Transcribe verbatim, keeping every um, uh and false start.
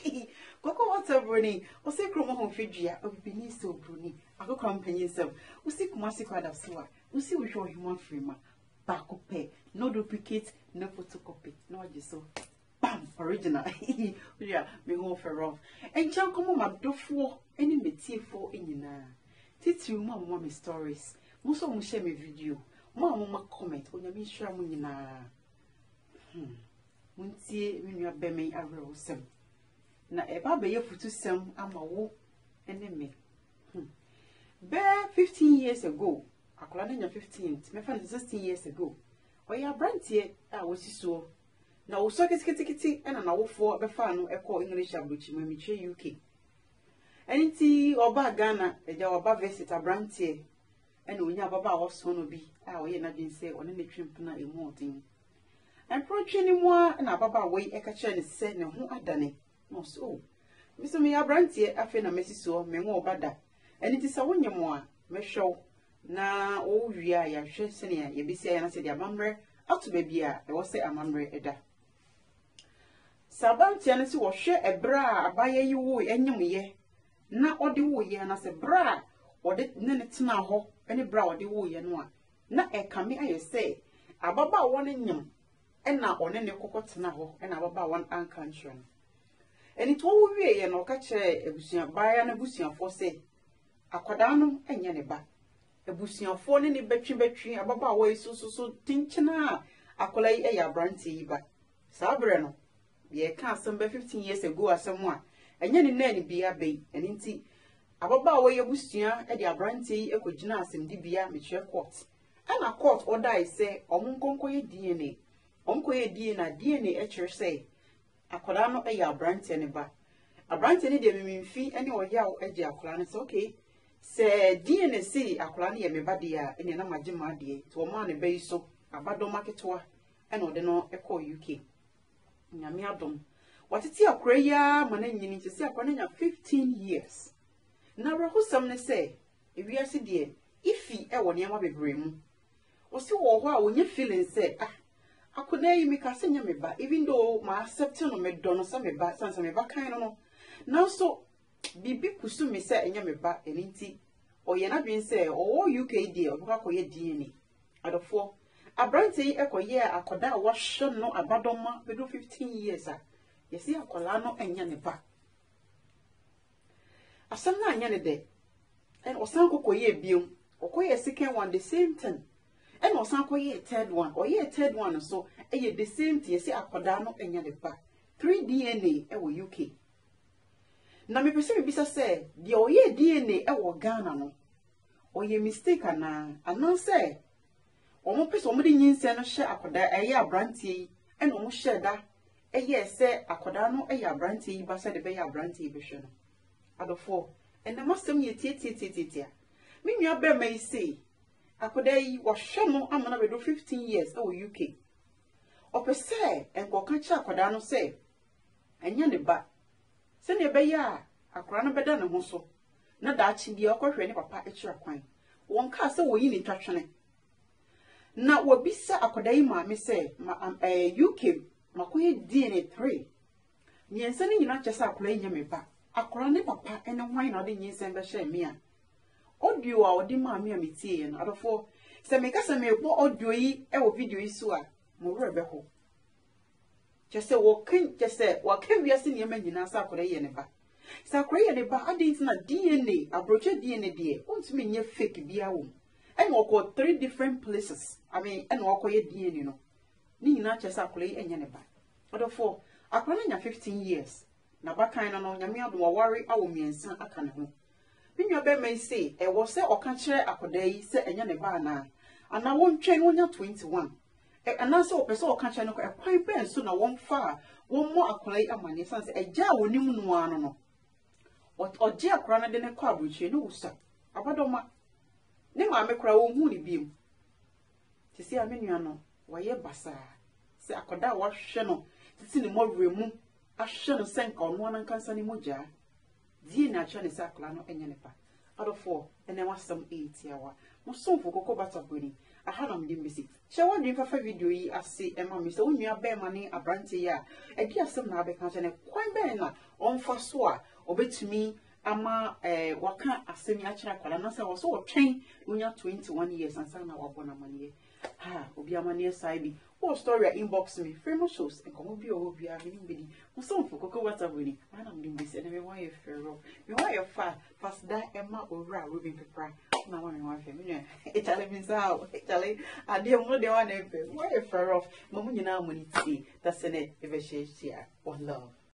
Coco water bruni, or say Cromo home fidria, or be so bruni, I go company some. We see Kumasi quad of swa, we see we show him one free ma. Back pay, no duplicate, no photocopy, no just so. Bam, original. Yeah, me home for off. And John come my do for any material for in you now. Teach you more mommy stories. Most of them share me video. More mama comment on your mission when you na. Hmm. Muntie when you are bemi a rose. Na eba be ye futu sem ama wo ene me. Hmm. Bear fifteen years ago. Akola na fifteen. Me fan sixteen years ago. Oya brantie a wosi so. Na wo so kitikiti ena na wo fo be fa no ekọ English abrochi ma mi twe U K. Enti oba Ghana eja oba visit abrantie ena onya baba a wo so no bi a wo ye na din se one na twemp na emu odin. En project ni mo na baba we e ka kire ne se ne ho adane. No so. Mi so mi abrantie afi na mesi so me ngo obada. Eni ti se wonyemo a me hwew na o wi a ya hwe se ne ya bi se ya na se dia mamre atu ba bia e wo se amamre eda. Sabantia ne si wo hwe ebra abaye yi wo enyem ye na ode wo ye na se bra ode ne ne tena ho ene bra ode wo ye no a na e kame aye se ababa won nyem ena one ne kokko tena ho ena ababa won anka nhwe no eni to wo wie ye no ka kire ebusua baaya na busuafo se akoda no enye ne ba ebusuafo ne ne betwi betwi ababa wo yi so so so tinchina akola yi e ya branti yi ba sabre no ye ka asem fifteen years ago asem a enye ne na ni bia bei eni nti ababa wo ye busua e de abrantie yi ekogina asem di bia me hwe court ana court order say omunkonko ye D N A omko ye D N A D N A e kire say akoda no e ya abrantie ne ba abrantie ne de memimfi ene oya o age akola ne say okay se D N A say akola ne ye me ba de a ene na magema de to o ma ne bei so abado maketoa ene ode no e ko U K. Nyame adom watiti akora ya mana nyini se akora nya fifteen years na rahosam ne se ewiase de ifi e woni ama bebre mu o si wo ho a wonye feeling se ah akona yi mi ka se nya me ba even though ma accept no me do no se me ba sansa me ba kan no no now so bibi kusu me se enya me ba eninti o ye na dwen se o U K de o ka koye D N A adofo Abranti ekoye akoda wa hwe no abadoma bedo fifteen years a yesi akola no enya ne ba asam na anya ne de en osan kokoye biom okoye second one the same thing en osan koye third one oye third one so eye the same thing yesi akoda no enya ne ba three D N A e wo U K na me pese me bisa se de oye D N A e wo Ghana no oye mistake ana anan se omo pese omo de nyinse no hye akoda eye abrantie yi ena omo hye da eye se akoda no eye abrantie yi ba se de be ye abrantie be hwe no adofo ena masem ye tietietie me nua be mai sei akoda yi wo hwe no amana be do fifteen years e wo U K opese enko ka cha akoda no se enya ne ba se ne be ya akora no beda ne ho so na da achi bia okohwe ne papa e kira kwan won ka se wo yi ne twatwene na wabisa akoda yi maame se ma eh, U K makoye D N A three nyense ni nyina kyesa akola yi nyame ba akola ne papa ene hwan na ode nyense be hye me a audio a ode maame a metie ye no adofo se me ka se me bo audio yi e wo video yi so a mo rebe ho kyese wo kin kyese wa ka wiase ne ma nyina sa akola yi ne ba sa akola yi ne ba ade na D N A abroche D N A de ontumi nye fake bia wo and we go three different places. I mean, and we go ye D N A, you know. Ni na chesa akole enya ne ba. Therefore, akole nya fifteen years. Na ba kan no no nyame ado worry awo miensa aka ne ho. Me nwa be me say, e wo se oka kire akoda yi se enya ne ba na. Ana won twen wonya twenty-one. E ana se opese oka kire no e kwan be nso na won fa won mo akole yi amane san se eja wonim no ano no. Oje akora na de ne kwa abruche no wusa. Abadoma ne maame kura wo hu ni biem tisi amenua no waye basa se akoda wa hwe no tisi ne mowre mu ahwe no senka ono na nkansa ne mogya die na acha ne sakla no enye ne pa adofo ene wasam eight yawa mo somfo kokko bataboni aha na mde mbesi Share one drink for video yi ase ema me so onua be ma ne abrante ya e di asem na abeka che ne kwan be na onfa so a obetumi ama eh waka asem ya kira kwala na se wo so twetwen unya twenty-one years ansa na wabona mane ha obi amane sai bi o story inbox me frame shows and come obi o obi a me nbedi mo so mfo koko whatsapp ni ana me nbedi se na me wan ye fero me wan ye fa fast da ema owura Ruben Pepra na wan me wan fe me nwa e chale mi sa e chale ade mo de wan e fe wan ye fero mo mo nyina mo ni ti that's it e be share share one love.